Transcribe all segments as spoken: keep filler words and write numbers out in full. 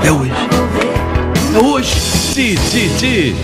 É hoje. É hoje. Ti, ti, ti.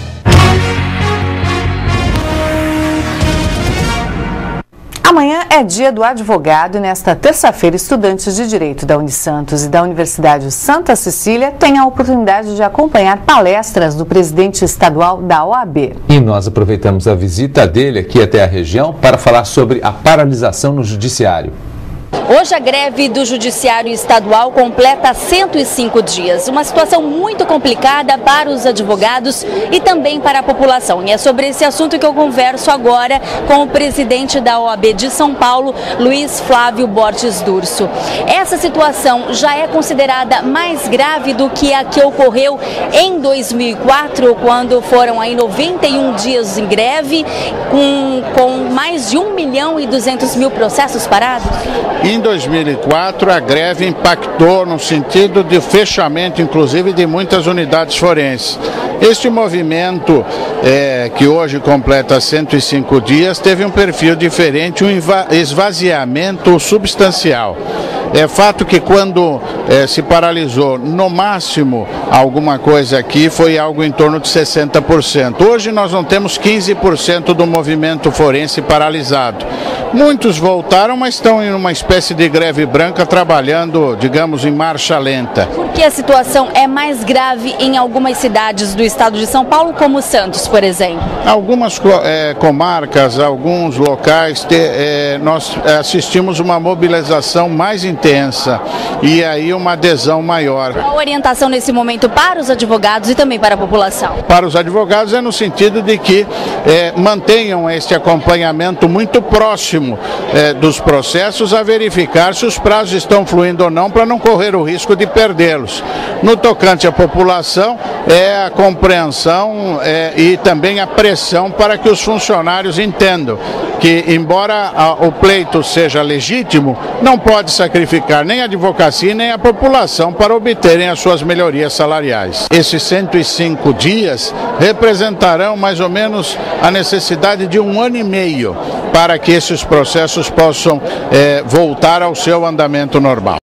Amanhã é dia do advogado e nesta terça-feira, estudantes de Direito da Unisantos e da Universidade Santa Cecília têm a oportunidade de acompanhar palestras do presidente estadual da O A B. E nós aproveitamos a visita dele aqui até a região para falar sobre a paralisação no judiciário. Hoje a greve do Judiciário Estadual completa cento e cinco dias, uma situação muito complicada para os advogados e também para a população. E é sobre esse assunto que eu converso agora com o presidente da O A B de São Paulo, Luiz Flávio Borges Durso. Essa situação já é considerada mais grave do que a que ocorreu em dois mil e quatro, quando foram aí noventa e um dias em greve, com, com mais de um milhão e duzentos mil processos parados? Em dois mil e quatro, a greve impactou no sentido de fechamento, inclusive, de muitas unidades forenses. Este movimento, é, que hoje completa cento e cinco dias, teve um perfil diferente, um esvaziamento substancial. É fato que quando é, se paralisou, no máximo, alguma coisa aqui, foi algo em torno de sessenta por cento. Hoje nós não temos quinze por cento do movimento forense paralisado. Muitos voltaram, mas estão em uma espécie de greve branca, trabalhando, digamos, em marcha lenta. Por que a situação é mais grave em algumas cidades do estado de São Paulo, como Santos, por exemplo? Algumas é, comarcas, alguns locais, te, é, nós assistimos uma mobilização mais intensa e aí uma adesão maior. Qual a orientação nesse momento para os advogados e também para a população? Para os advogados é no sentido de que é, mantenham este acompanhamento muito próximo É, dos processos, a verificar se os prazos estão fluindo ou não, para não correr o risco de perdê-los. No tocante à população, é a compreensão é, e também a pressão para que os funcionários entendam que, embora a, o pleito seja legítimo, não pode sacrificar nem a advocacia nem a população para obterem as suas melhorias salariais. Esses cento e cinco dias representarão mais ou menos a necessidade de um ano e meio para que esses processos possam é, voltar ao seu andamento normal.